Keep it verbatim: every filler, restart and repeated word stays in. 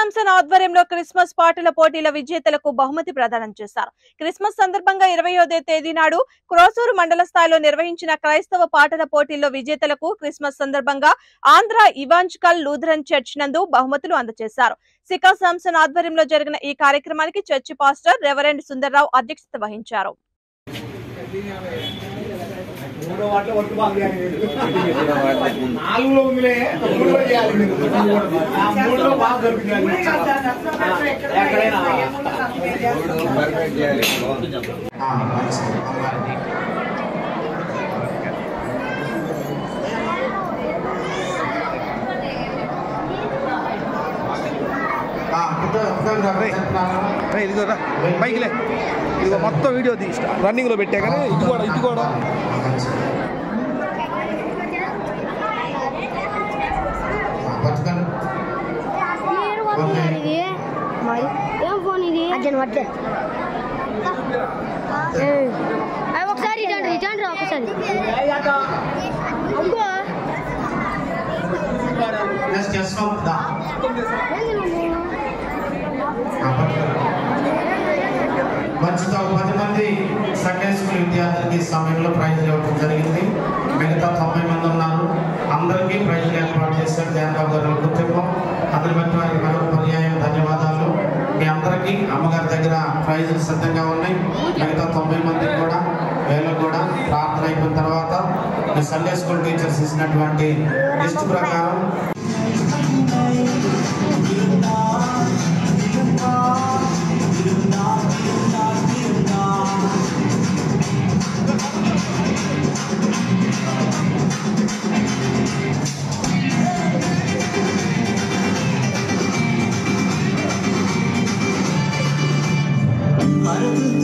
శాంసన్ ఆధ్వర్యంలో క్రిస్మస్ పాటల పోటీల విజేతలకు బహుమతి ప్రదానం చేశారు. క్రిస్మస్ సందర్భంగా ఇరవయో తేదీ నాడు క్రోసూరు మండల స్థాయిలో నిర్వహించిన క్రైస్తవ పాటల పోటీల్లో విజేతలకు క్రిస్మస్ సందర్భంగా ఆంధ్ర ఇవాంజలికల్ లూథరన్ చర్చ్ నందు బహుమతులు అందజేశారు. సికా శాంసన్ ఆధ్వర్యంలో జరిగిన ఈ కార్యక్రమానికి చర్చి పాస్టర్ రెవరెండ్ సుందర్రావు అధ్యక్షత వహించారు. ఇదిగోరా బైక్లే ఇదిగో మొత్తం వీడియో తీస్తా రన్నింగ్ లో పెట్టా కానీ ఇది కూడా ఇది కూడా ఒకసారి రిటర్న్ రా ఒకసారి మంచిగా పది మంది సండే స్కూల్ విద్యార్థులకి సమయంలో ప్రైజ్ ఇవ్వడం జరిగింది. మిగతా తొంభై మంది ఉన్నారు. అందరికీ ప్రైజ్లు ఏర్పాటు చేశారు. ధ్యానబాబు గారు గుర్తింపు అందరి బట్టి వారికి మరొక పర్యాయం ధన్యవాదాలు. మీ అందరికీ అమ్మగారి దగ్గర ప్రైజులు సిద్ధంగా ఉన్నాయి. మిగతా తొంభై మందికి కూడా వేలకు కూడా ప్రార్థన అయిపోయిన తర్వాత మీ సండే స్కూల్ టీచర్స్ ఇచ్చినటువంటి లిస్ట్ ప్రకారం I don't